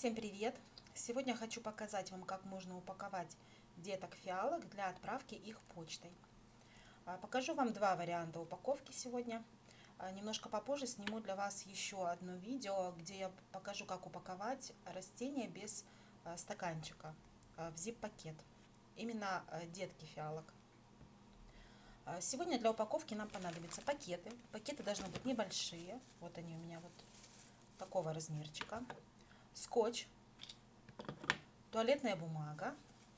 Всем привет! Сегодня хочу показать вам, как можно упаковать деток фиалок для отправки их почтой. Покажу вам два варианта упаковки сегодня. Немножко попозже сниму для вас еще одно видео, где я покажу, как упаковать растения без стаканчика в zip-пакет. Именно детки фиалок. Сегодня для упаковки нам понадобятся пакеты. Пакеты должны быть небольшие. Вот они у меня вот такого размерчика. Скотч, туалетная бумага,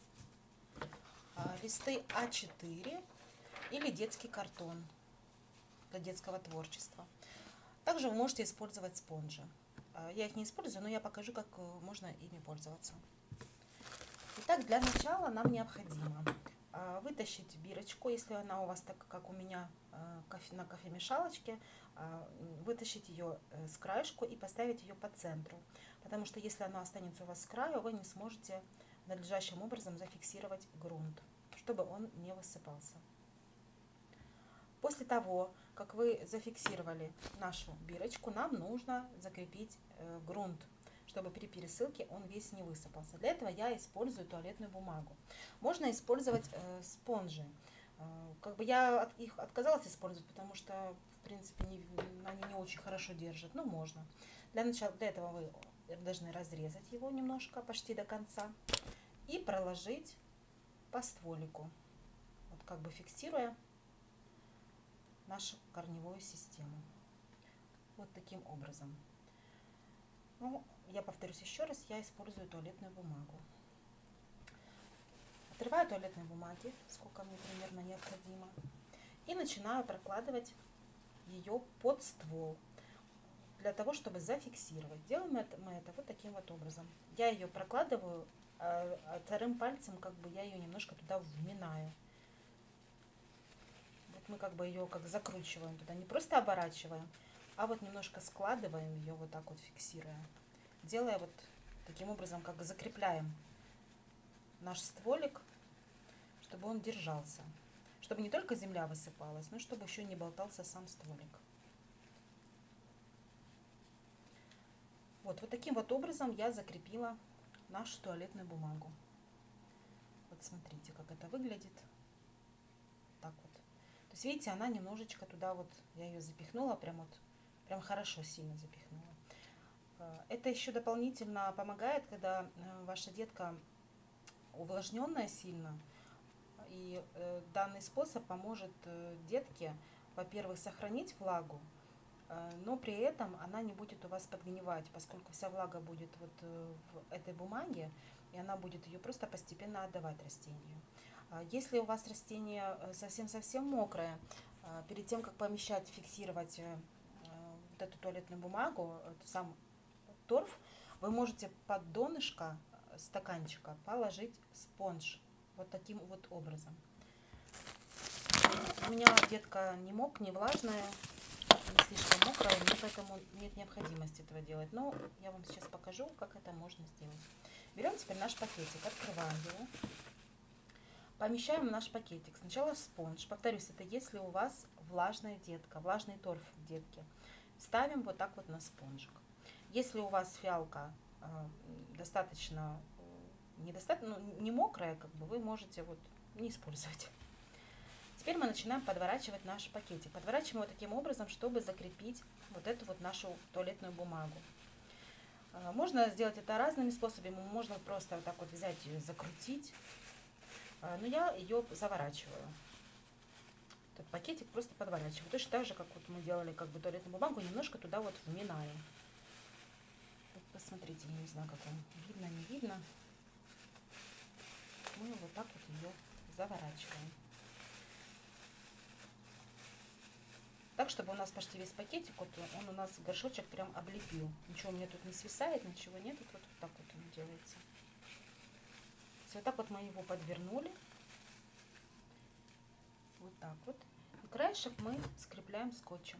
листы А4 или детский картон для детского творчества. Также вы можете использовать спонжи. Я их не использую, но я покажу, как можно ими пользоваться. Итак, для начала нам необходимо вытащить бирочку, если она у вас так, как у меня на кофемешалочке, вытащить ее с краешку и поставить ее по центру. Потому что если она останется у вас с краю, вы не сможете надлежащим образом зафиксировать грунт, чтобы он не высыпался. После того, как вы зафиксировали нашу бирочку, нам нужно закрепить грунт, чтобы при пересылке он весь не высыпался. Для этого я использую туалетную бумагу. Можно использовать спонжи. Я их отказалась использовать, потому что, в принципе, они не очень хорошо держат, но можно. Для этого вы должны разрезать его немножко, почти до конца, и проложить по стволику, вот как бы фиксируя нашу корневую систему. Вот таким образом. Ну, я повторюсь еще раз, я использую туалетную бумагу. Отрываю туалетной бумаги, сколько мне примерно необходимо, и начинаю прокладывать ее под ствол, для того, чтобы зафиксировать. Делаем мы это вот таким вот образом. Я ее прокладываю, а вторым пальцем я ее немножко туда вминаю. Вот мы ее как закручиваем туда, не просто оборачиваем, а вот немножко складываем ее, вот так вот фиксируя. Делая вот таким образом, как закрепляем наш стволик, чтобы он держался. Чтобы не только земля высыпалась, но чтобы еще не болтался сам стволик. Вот таким вот образом я закрепила нашу туалетную бумагу. Вот смотрите, как это выглядит. Так вот. То есть, видите, она немножечко туда вот, я ее запихнула, прям хорошо, сильно запихнула. Это еще дополнительно помогает, когда ваша детка увлажненная сильно. И данный способ поможет детке, во-первых, сохранить влагу, но при этом она не будет у вас подгнивать, поскольку вся влага будет вот в этой бумаге, и она будет ее просто постепенно отдавать растению. Если у вас растение совсем-совсем мокрое, перед тем, как помещать, фиксировать вот эту туалетную бумагу, сам торф, вы можете под донышко стаканчика положить спонж. Вот таким вот образом. У меня детка не влажная, не слишком мокрая, мне поэтому нет необходимости этого делать. Но я вам сейчас покажу, как это можно сделать. Берем теперь наш пакетик, открываем его, помещаем в наш пакетик. Сначала спонж. Повторюсь, это если у вас влажная детка, влажный торф в детке. Ставим вот так вот на спонжик. Если у вас фиалка достаточно не мокрая, вы можете не использовать. Теперь мы начинаем подворачивать наш пакетик. Подворачиваем его таким образом, чтобы закрепить вот эту вот нашу туалетную бумагу. Можно сделать это разными способами. Можно просто вот так вот взять ее, закрутить. Но я ее заворачиваю. Этот пакетик просто подворачиваю. Точно так же, как вот мы делали туалетную бумагу, немножко туда вот вминаем. Вот посмотрите, я не знаю, как вам видно, не видно. Мы вот так вот ее заворачиваем. Так, чтобы у нас почти весь пакетик, он у нас горшочек прям облепил. Ничего у меня тут не свисает, ничего нет. Вот так вот он делается. Вот так вот мы его подвернули. Вот так вот. И краешек мы скрепляем скотчем.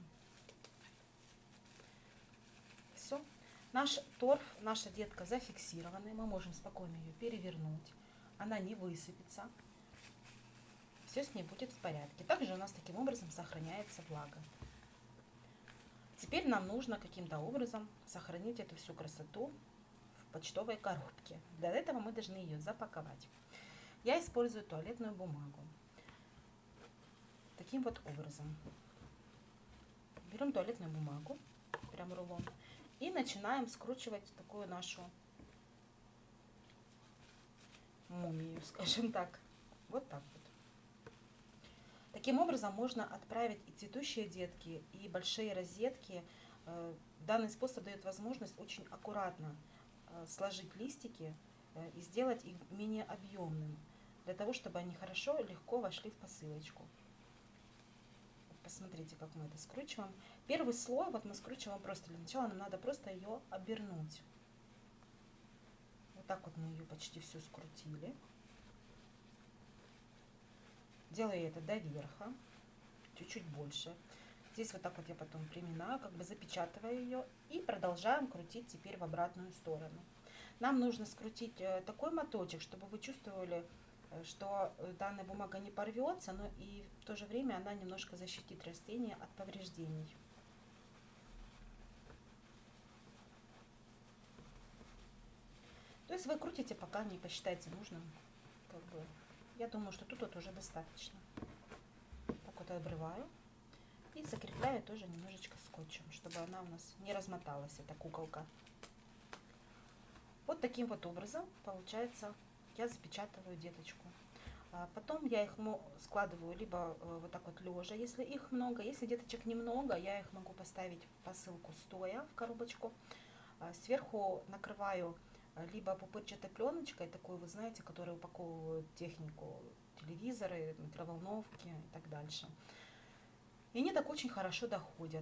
Все. Наш торф, наша детка зафиксированная. Мы можем спокойно ее перевернуть. Она не высыпется. Все с ней будет в порядке. Также у нас таким образом сохраняется влага. Теперь нам нужно каким-то образом сохранить эту всю красоту в почтовой коробке. Для этого мы должны ее запаковать. Я использую туалетную бумагу. Таким вот образом. Берем туалетную бумагу, прям рулон, и начинаем скручивать такую нашу мумию, скажем так. Вот так вот. Таким образом можно отправить и цветущие детки, и большие розетки. Данный способ дает возможность очень аккуратно сложить листики и сделать их менее объемным, для того, чтобы они хорошо, легко вошли в посылочку. Посмотрите, как мы это скручиваем. Первый слой вот мы скручиваем просто. Для начала нам надо просто ее обернуть. Вот так вот мы ее почти всю скрутили. Делаю это до верха, чуть-чуть больше. Здесь вот так вот я потом приминаю, как бы запечатываю ее и продолжаем крутить теперь в обратную сторону. Нам нужно скрутить такой моточек, чтобы вы чувствовали, что данная бумага не порвется, но и в то же время она немножко защитит растение от повреждений. То есть вы крутите, пока не посчитаете нужным. Как бы. Я думаю, что тут вот уже достаточно. Так вот обрываю и закрепляю тоже немножечко скотчем, чтобы она у нас не размоталась, эта куколка. Вот таким вот образом получается, я запечатываю деточку. Потом я их складываю либо вот так вот лежа, если их много. Если деточек немного, я их могу поставить в посылку стоя в коробочку. Сверху накрываю либо пупырчатой пленочкой, такой, вы знаете, которая упаковывают технику, телевизоры, микроволновки и так дальше. И они так очень хорошо доходят.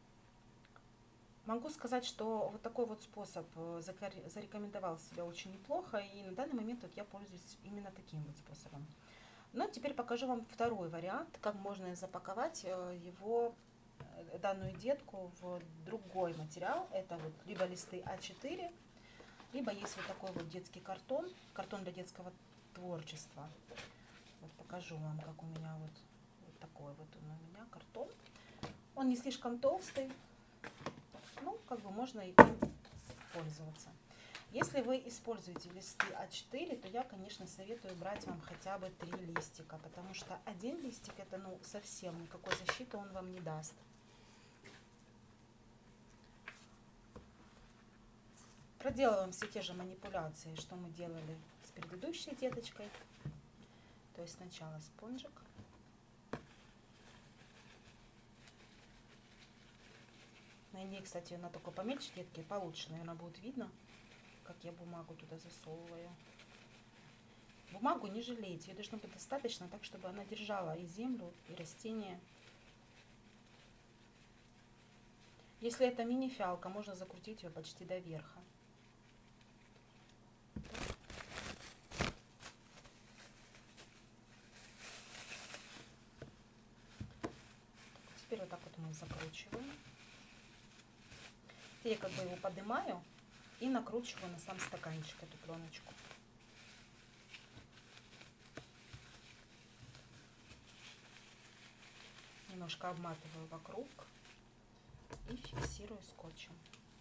Могу сказать, что вот такой вот способ зарекомендовал себя очень неплохо, и на данный момент вот я пользуюсь именно таким вот способом. Но теперь покажу вам второй вариант, как можно запаковать данную детку в другой материал. Это вот либо листы А4, либо есть вот такой вот детский картон, картон для детского творчества. Вот покажу вам, как у меня вот такой вот он у меня картон. Он не слишком толстый. Ну, как бы можно и пользоваться. Если вы используете листы А4, то я, конечно, советую брать вам хотя бы 3 листика, потому что один листик это, ну, совсем никакой защиты он вам не даст. Проделываем все те же манипуляции, что мы делали с предыдущей деточкой. То есть сначала спонжик. На ней, кстати, она только поменьше детки, получше, наверное, будет видно, как я бумагу туда засовываю. Бумагу не жалейте, ее должно быть достаточно, так, чтобы она держала и землю, и растение. Если это мини-фиалка, можно закрутить ее почти до верха. Теперь вот так вот мы закручиваем. Теперь я как бы его поднимаю и накручиваю на сам стаканчик эту пленочку. Немножко обматываю вокруг и фиксирую скотчем.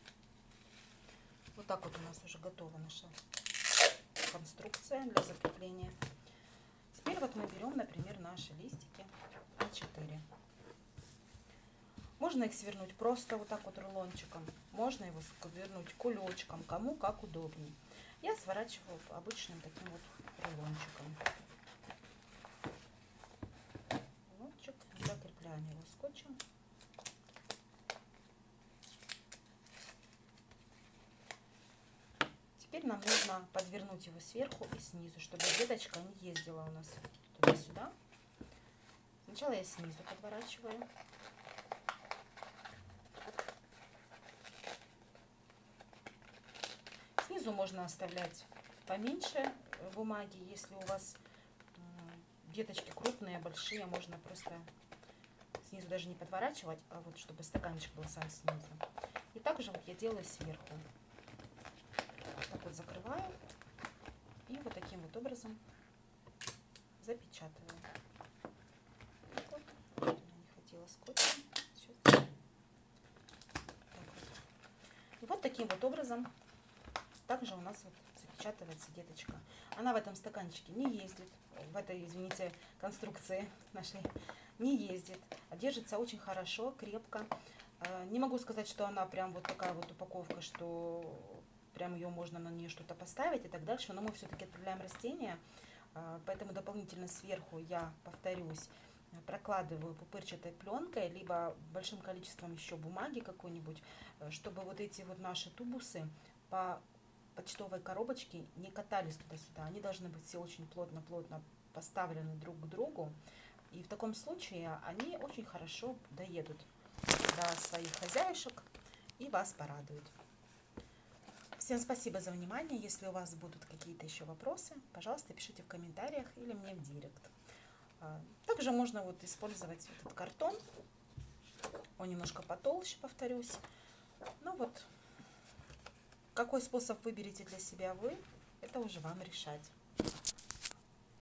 Вот так вот у нас уже готова наша конструкция для закрепления. Теперь вот мы берем, например, наши листики А4. Можно их свернуть просто вот так вот рулончиком, можно его свернуть кулечком, кому как удобнее. Я сворачиваю обычным таким вот рулончиком. Рулончик, закрепляем его скотчем. Теперь нам нужно подвернуть его сверху и снизу, чтобы деточка не ездила у нас туда-сюда. Сначала я снизу подворачиваю. Снизу можно оставлять поменьше бумаги. Если у вас деточки крупные, большие, можно просто снизу даже не подворачивать, а вот чтобы стаканчик был сам снизу. И также вот я делаю сверху. Так вот закрываю и вот таким вот образом запечатываю. Вот. Не хватило скотча. Сейчас. Так вот. И вот таким вот образом также у нас вот запечатывается деточка. Она в этом стаканчике не ездит, в этой, извините, конструкции нашей не ездит, а держится очень хорошо, крепко. Не могу сказать, что она прям вот такая вот упаковка, что прям ее можно на нее что-то поставить и так дальше, но мы все-таки отправляем растения, поэтому дополнительно сверху, я повторюсь, прокладываю пупырчатой пленкой, либо большим количеством еще бумаги какой-нибудь, чтобы вот эти вот наши тубусы по почтовой коробочке не катались туда-сюда. Они должны быть все очень плотно-плотно поставлены друг к другу. И в таком случае они очень хорошо доедут до своих хозяюшек и вас порадуют. Всем спасибо за внимание. Если у вас будут какие-то еще вопросы, пожалуйста, пишите в комментариях или мне в директ. Также можно вот использовать этот картон. Он немножко потолще, повторюсь. Ну вот, какой способ выберете для себя вы, это уже вам решать.